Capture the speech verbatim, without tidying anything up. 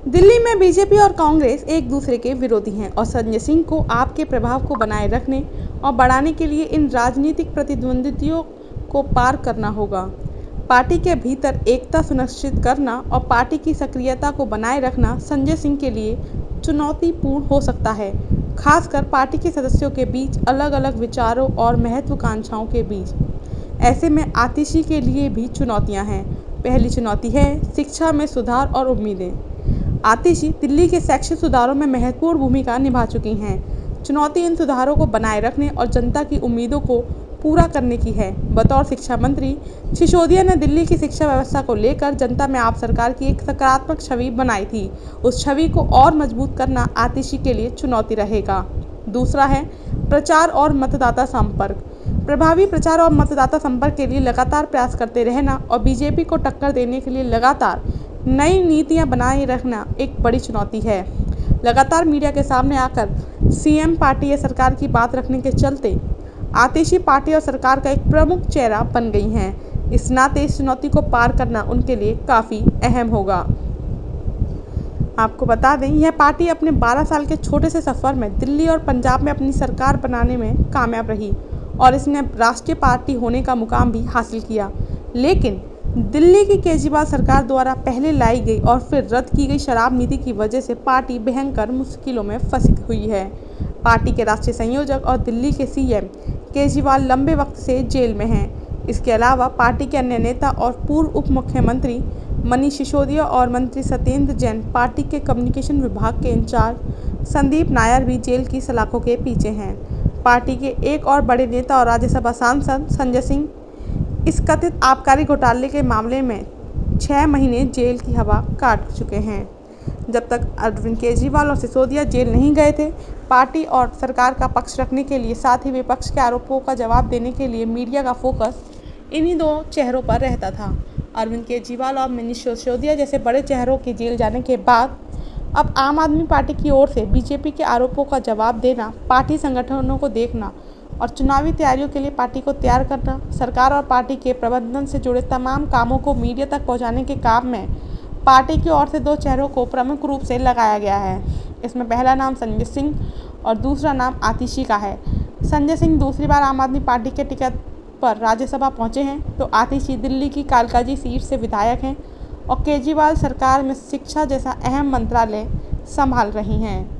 दिल्ली में बीजेपी और कांग्रेस एक दूसरे के विरोधी हैं और संजय सिंह को आपके प्रभाव को बनाए रखने और बढ़ाने के लिए इन राजनीतिक प्रतिद्वंद्वियों को पार करना होगा। पार्टी के भीतर एकता सुनिश्चित करना और पार्टी की सक्रियता को बनाए रखना संजय सिंह के लिए चुनौतीपूर्ण हो सकता है, खासकर पार्टी के सदस्यों के बीच अलग अलग विचारों और महत्वाकांक्षाओं के बीच। ऐसे में आतिशी के लिए भी चुनौतियां हैं। पहली चुनौती है शिक्षा में सुधार और उम्मीदें। आतिशी दिल्ली के शैक्षिक सुधारों में महत्वपूर्ण भूमिका निभा चुकी हैं। चुनौती इन सुधारों को बनाए रखने और जनता की उम्मीदों को पूरा करने की है। बतौर शिक्षा मंत्री सिसोदिया ने दिल्ली की शिक्षा व्यवस्था को लेकर जनता में आप सरकार की एक सकारात्मक छवि बनाई थी। उस छवि को और मजबूत करना आतिशी के लिए चुनौती रहेगा। दूसरा है प्रचार और मतदाता संपर्क। प्रभावी प्रचार और मतदाता संपर्क के लिए लगातार प्रयास करते रहना और बीजेपी को टक्कर देने के लिए लगातार नई नीतियां बनाए रखना एक बड़ी चुनौती है। लगातार मीडिया के सामने आकर सीएम पार्टी या सरकार की बात रखने के चलते आतिशी पार्टी और सरकार का एक प्रमुख चेहरा बन गई हैं। इस नाते इस चुनौती को पार करना उनके लिए काफ़ी अहम होगा। आपको बता दें, यह पार्टी अपने बारह साल के छोटे से सफ़र में दिल्ली और पंजाब में अपनी सरकार बनाने में कामयाब रही और इसने राष्ट्रीय पार्टी होने का मुकाम भी हासिल किया। लेकिन दिल्ली की केजरीवाल सरकार द्वारा पहले लाई गई और फिर रद्द की गई शराब नीति की वजह से पार्टी भयंकर मुश्किलों में फंसी हुई है। पार्टी के राष्ट्रीय संयोजक और दिल्ली के सीएम केजरीवाल लंबे वक्त से जेल में हैं। इसके अलावा पार्टी के अन्य नेता और पूर्व उप मुख्यमंत्री मनीष सिसोदिया और मंत्री सत्येंद्र जैन, पार्टी के कम्युनिकेशन विभाग के इंचार्ज संदीप नायर भी जेल की सलाखों के पीछे हैं। पार्टी के एक और बड़े नेता और राज्यसभा सांसद संजय सिंह इस कथित आबकारी घोटाले के मामले में छः महीने जेल की हवा काट चुके हैं। जब तक अरविंद केजरीवाल और सिसोदिया जेल नहीं गए थे, पार्टी और सरकार का पक्ष रखने के लिए, साथ ही विपक्ष के आरोपों का जवाब देने के लिए मीडिया का फोकस इन्हीं दो चेहरों पर रहता था। अरविंद केजरीवाल और मनीष सिसोदिया जैसे बड़े चेहरों के जेल जाने के बाद अब आम आदमी पार्टी की ओर से बीजेपी के आरोपों का जवाब देना, पार्टी संगठनों को देखना और चुनावी तैयारियों के लिए पार्टी को तैयार करना, सरकार और पार्टी के प्रबंधन से जुड़े तमाम कामों को मीडिया तक पहुंचाने के काम में पार्टी की ओर से दो चेहरों को प्रमुख रूप से लगाया गया है। इसमें पहला नाम संजय सिंह और दूसरा नाम आतिशी का है। संजय सिंह दूसरी बार आम आदमी पार्टी के टिकट पर राज्यसभा पहुंचे हैं, तो आतिशी दिल्ली की कालकाजी सीट से विधायक हैं और केजरीवाल सरकार में शिक्षा जैसा अहम मंत्रालय संभाल रही हैं।